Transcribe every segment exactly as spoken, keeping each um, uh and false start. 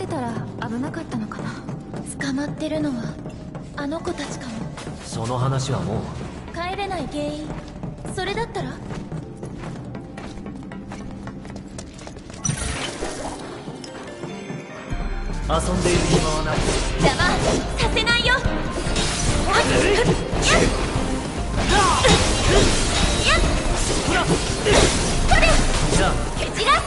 ってたら危なかったのかな。 捕まってるのはあの子たちかも。 その話はもう。 帰れない原因、それだったら。 遊んでいる暇はない。 邪魔させないよ。 じゃあ蹴散らす。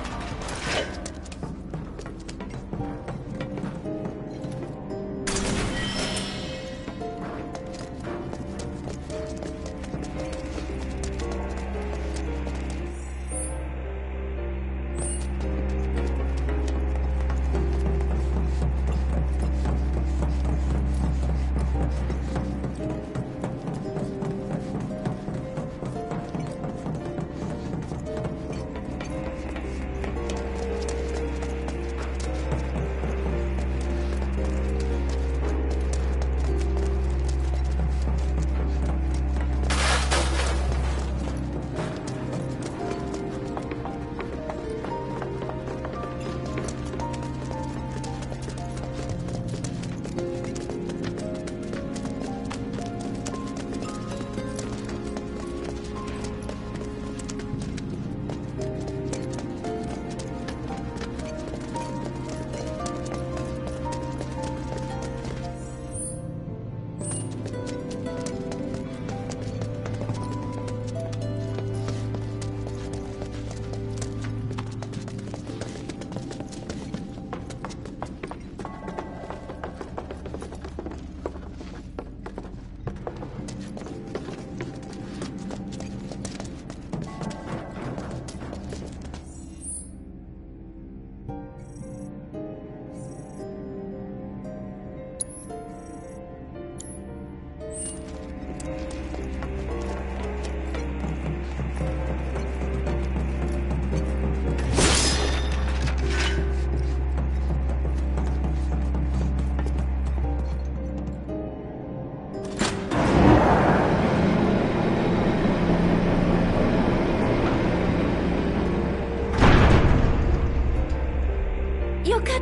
よかった、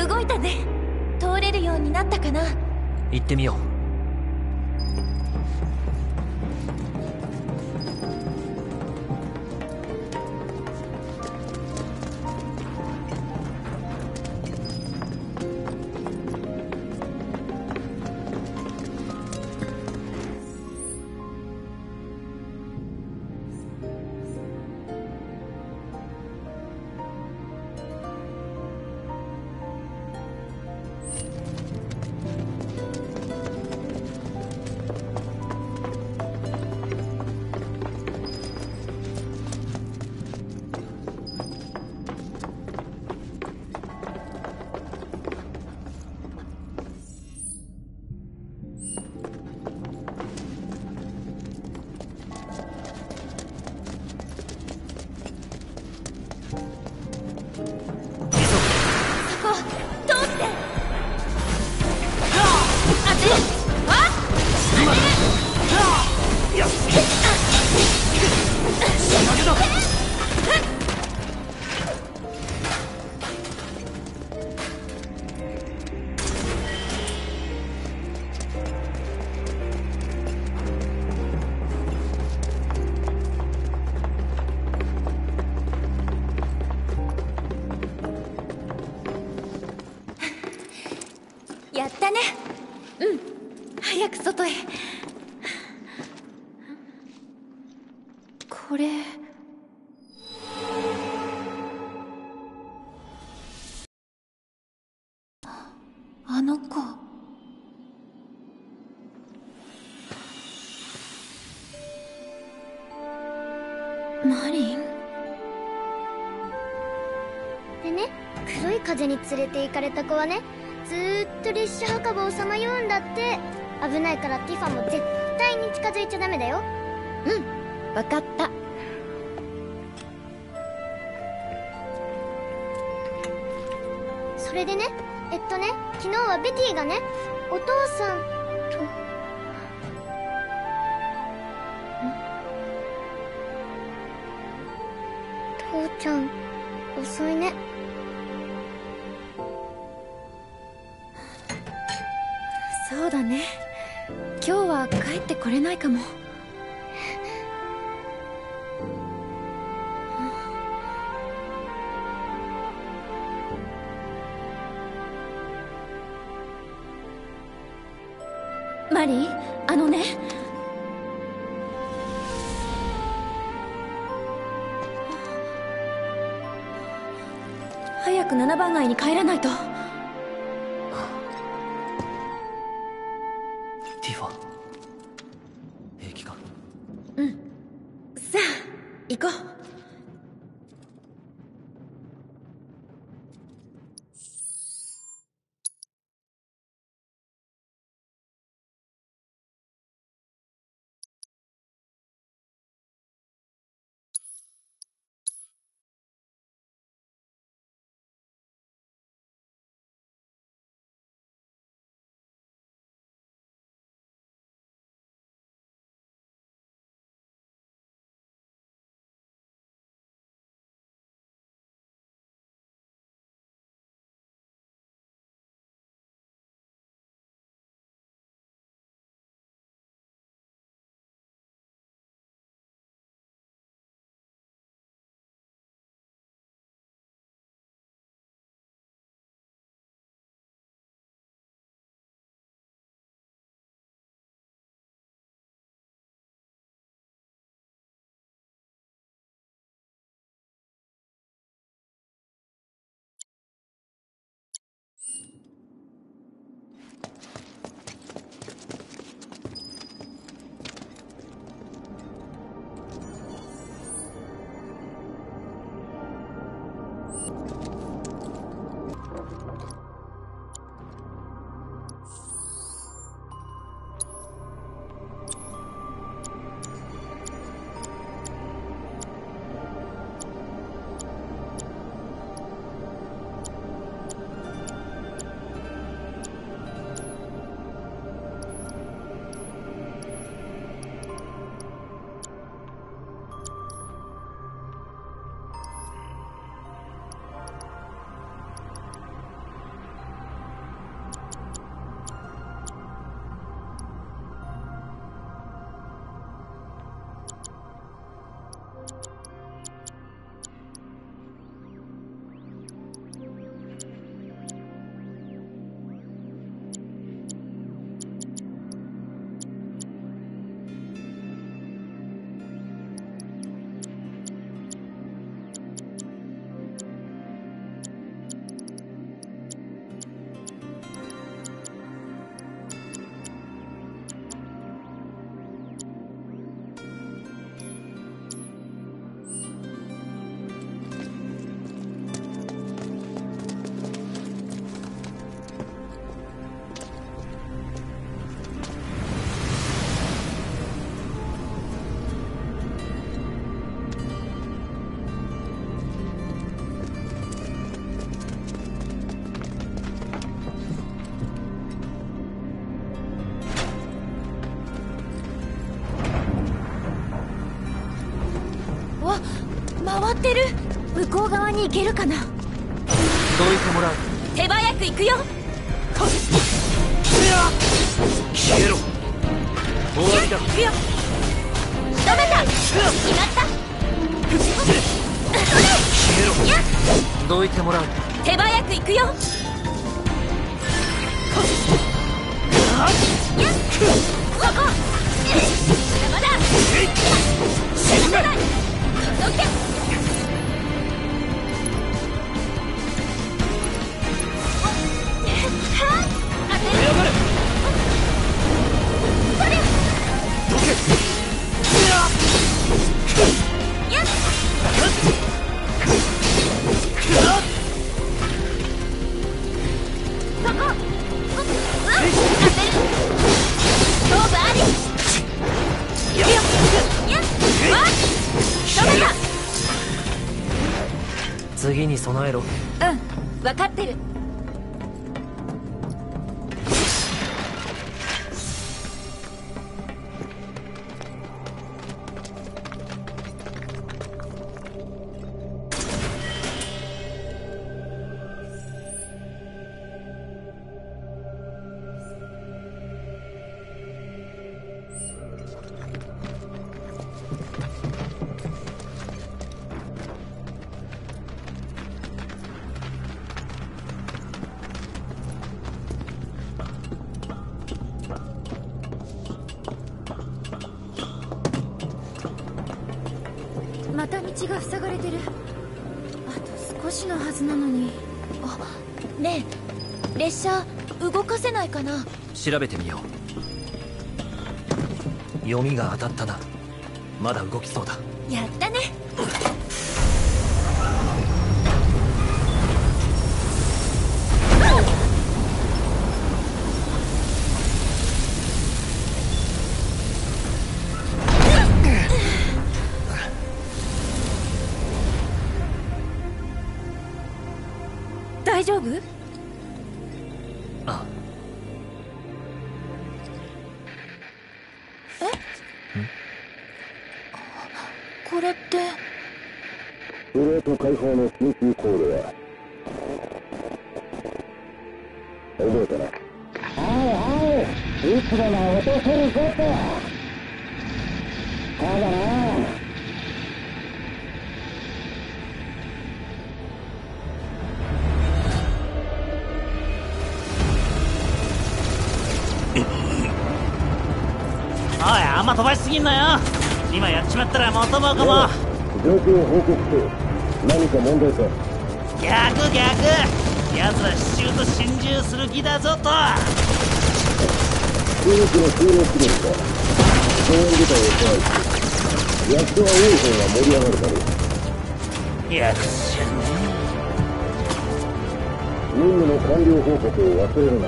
動いたね。通れるようになったかな。 行ってみよう。 やったね。うん、早く外へ。これあの子。マリンでね、黒い風に連れて行かれた子はね、ずーっと列車墓場をさまようんだって。危ないからティファも絶対に近づいちゃダメだよ。 うん、わかった。 それでね、えっとね、昨日はベティがね、お父さんと。父ちゃん遅いね。 そうだね。今日は帰ってこれないかも。マリー、あのね。早くななばん街に帰らないと。 ティファ、平気か？ うん。さあ行こう。回ってる。向こう側に行けるかな。 どいてもらう。 手早く行くよ。 消えろ。終わりだ。 行くよ。仕留めた。決まった。 消えろ。どいてもらう。 手早く行くよ。やっそこ。まだまだ。死なない。どけ。 次に備えろ。 うん、分かってる。 が塞がれてる。あと少しのはずなのに。 あ、ねえ、列車動かせないかな。 調べてみよう。読みが当たったな。まだ動きそうだ。 やったね。 大丈夫？ ああ。 これってプレート解放の緊急コールは覚えたな。はいはい、いつでも落とせるぞと。そうだな。 おい、あんま飛ばしすぎんなよ。今やっちまったら元も子も。 状況を報告して。何か問題か。 逆逆、奴ら支柱と心中する気だぞと。 空域の収納資源か。公園部隊を支配し、役所が多い方が盛り上がるだろう。 やるしゃね任務の完了報告を忘れるな。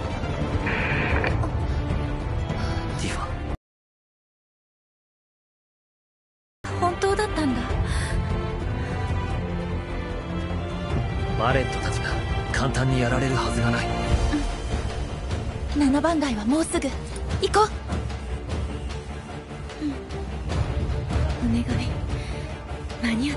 ティファ。 本当だったんだ。 バレットたちが簡単にやられるはずがない。 ななばん街はもうすぐ。行こう。 お願い、間に合って。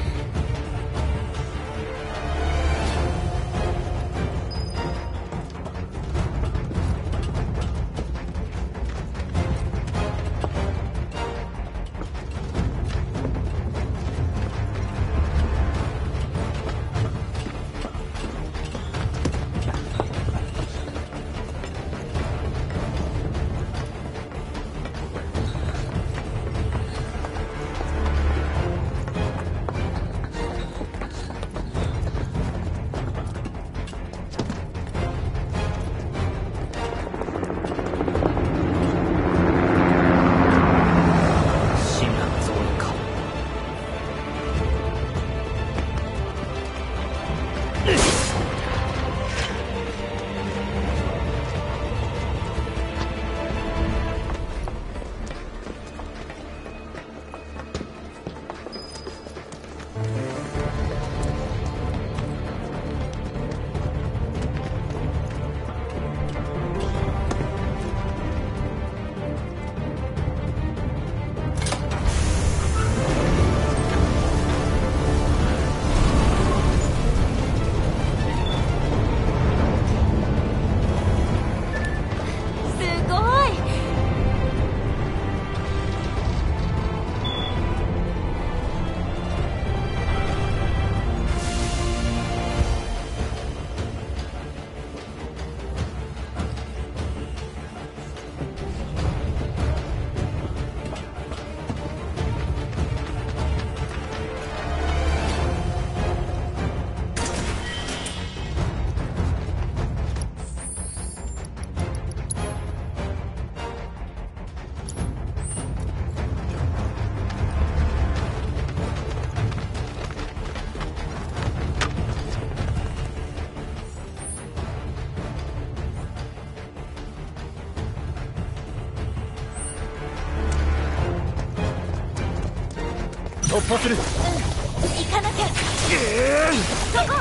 突破する。 行かなきゃ。そこ。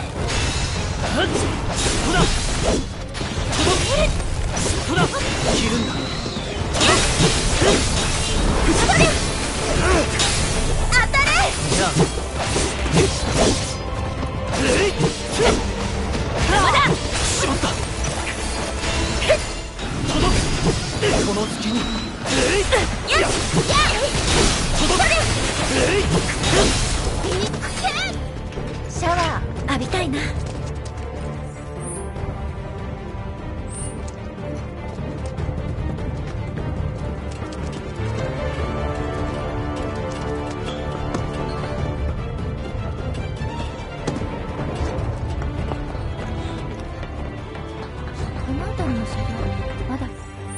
ほらほら切るんだ。 当たれ。 じゃあまだ。 しまった。届く。この隙に。 よし。や届く。 シャワー浴びたいな。 辺りの車両まだ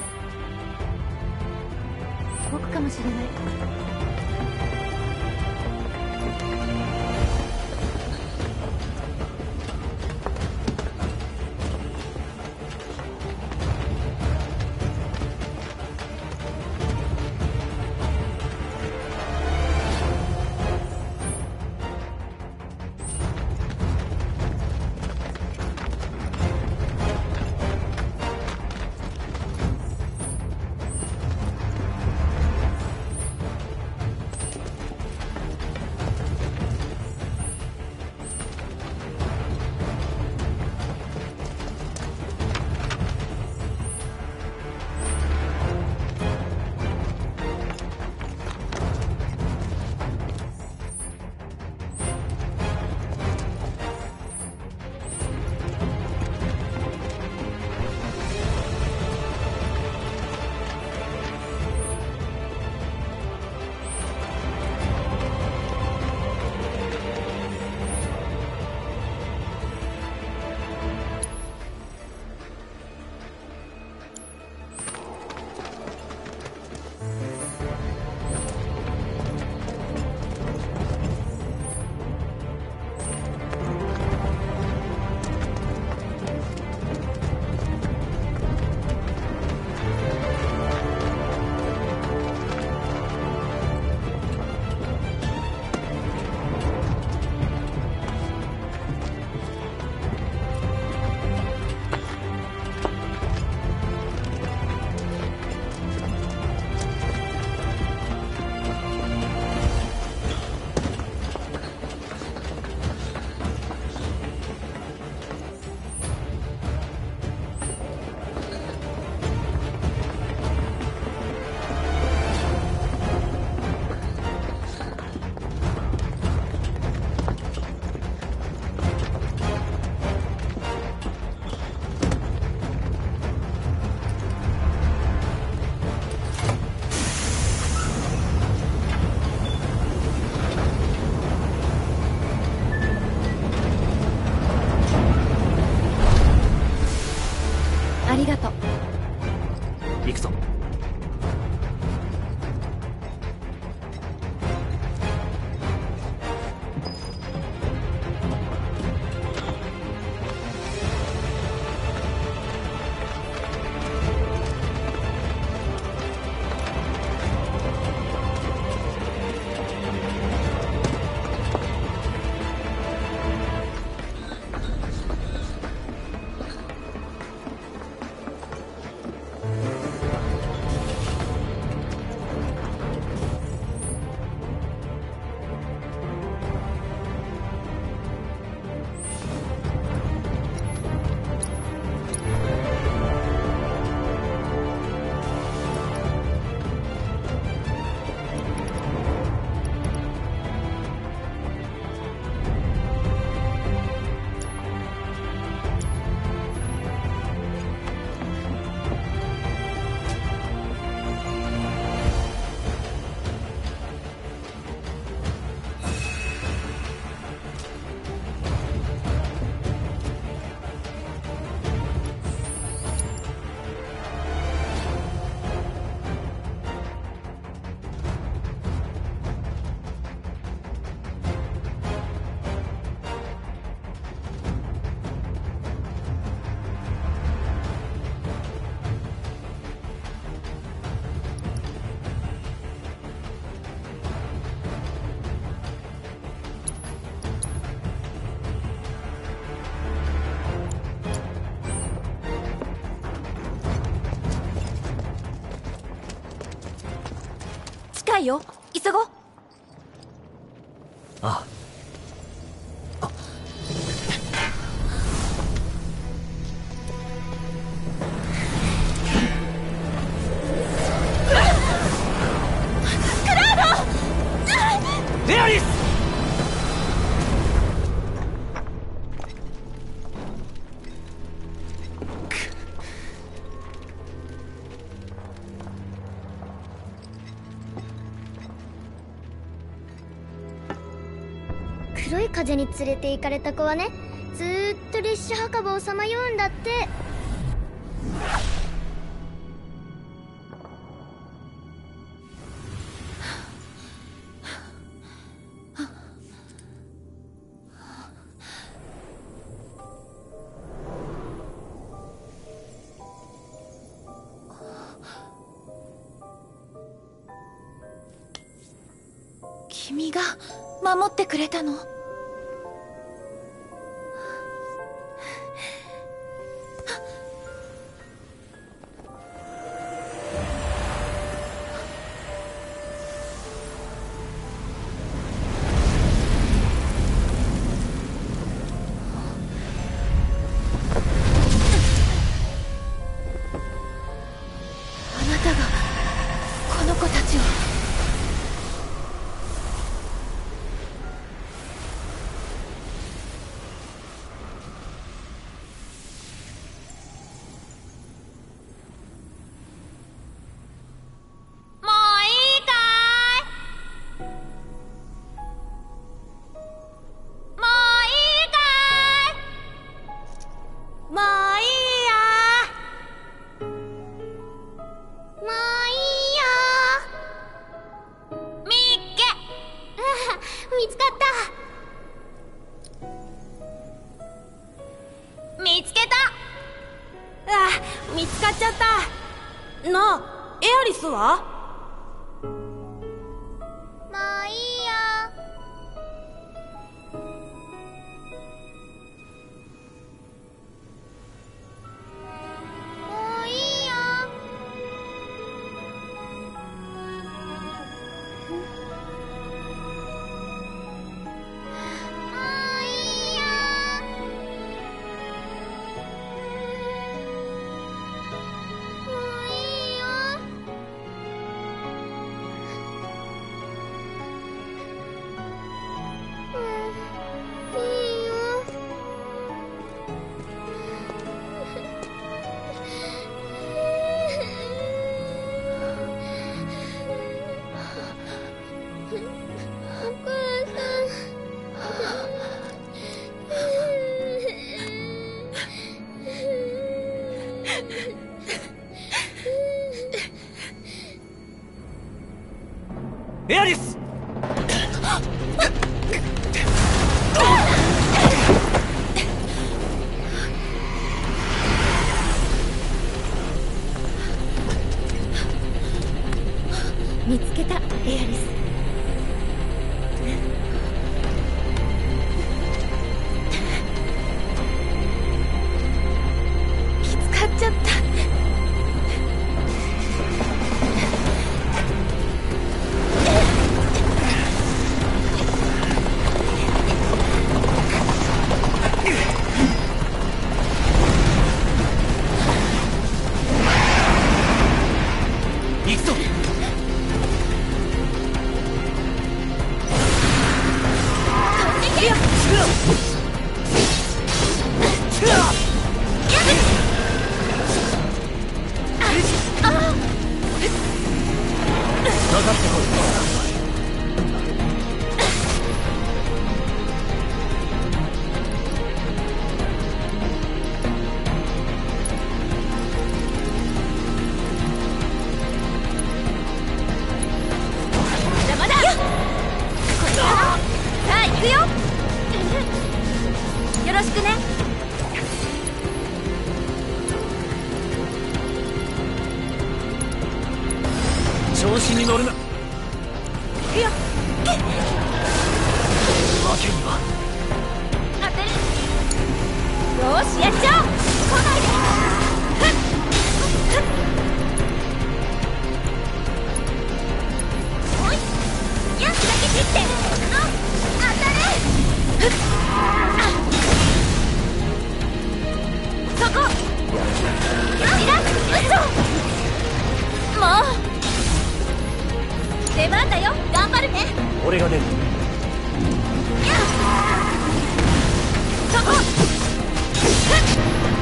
動くかもしれない。ありがとう。 行くぞ。 近いよ、急ごう。 ああ。レアリス！ 黒い風に連れて行かれた子はね、ずーっと列車墓場をさまようんだって。 君が守ってくれたの？あなたがこの子たちを。 見つかっちゃった。なあ、エアリスは？ もういいよ。もういいよ。 エアリス！ 見つけた、エアリス。見つかっちゃった。 行くぞ！かかってこい。 邪魔だ。これだ。さあ行くよ。よろしくね。 調子に乗るな。 行くよ。 わけには。 当てる。よーし、やっちゃおう。来ないで。ふっふっ。おい。やつだけ切って。あ、当たる。ふっ。そこ。リラックス。もう。出番だよ。頑張るね。 俺が出る。 そこ。ふっ。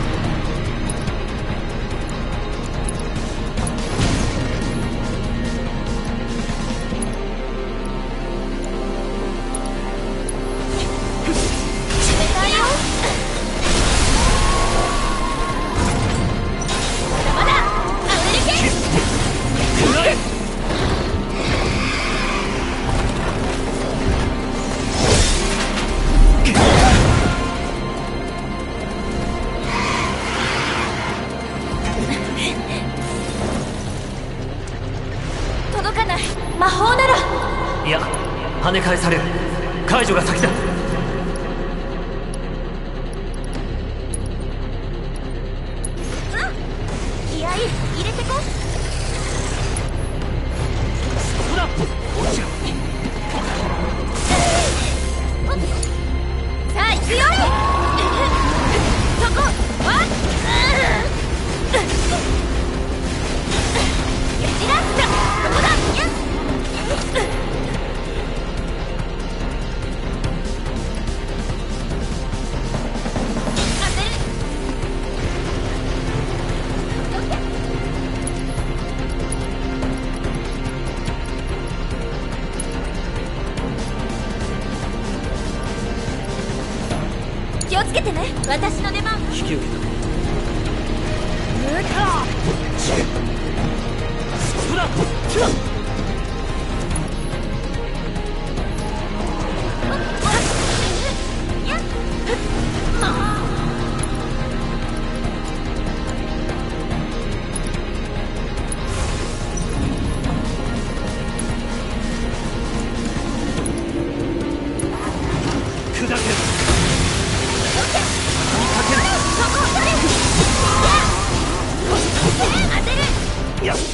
届かない。魔法なら。 いや、跳ね返される。解除が先だ。 気合い入れてこ。 ほら落ちろ。 さあ行くよ。そこわっ蹴散らすだ。そこだ。当てる。気をつけてね。私の出番。 引き受けた。 ほら砕ける。いや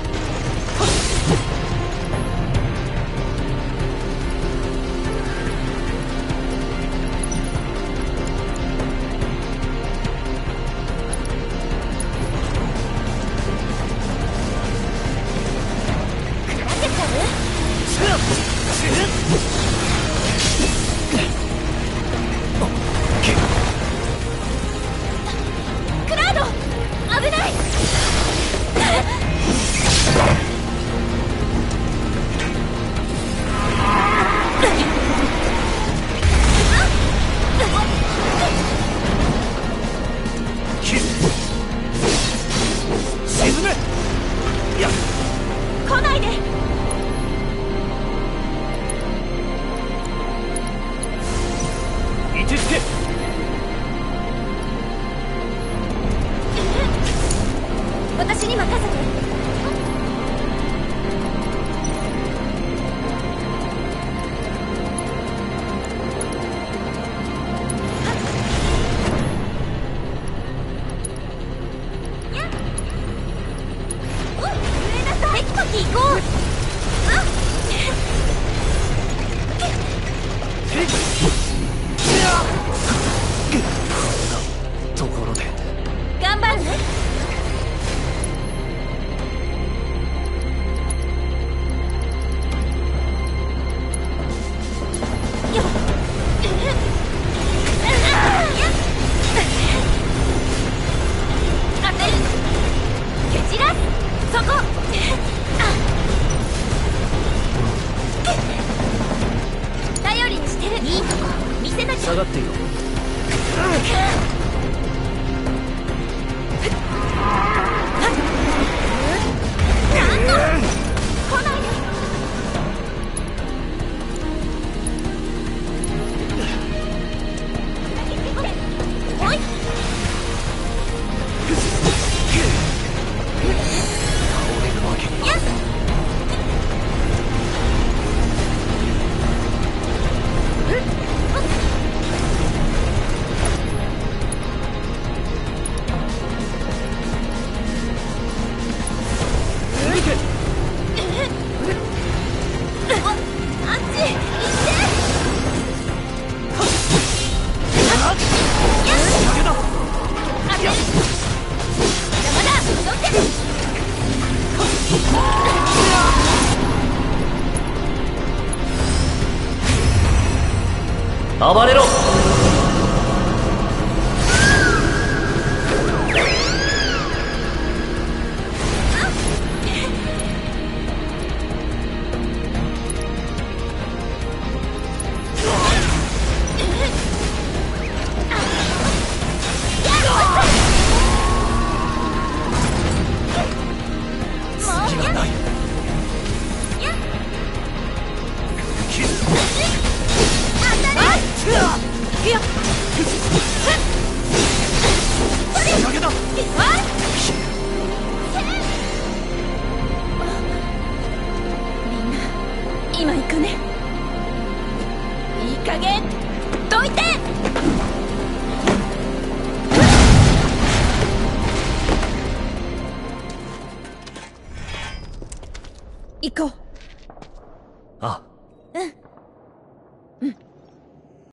クラウド危ない。 沈め。いや来ないで。 位置づけ。 私に任せて。テキパキ行こう。 ところで頑張るね。よっ。当てる。蹴散らす。そこ。頼りにしてる。いいとこ見せなきゃ。 下がっていろ。 なんの来ないで。おい。 倒れるわけには。 あっち行って。当てる。邪魔だ。どって。 暴れろ。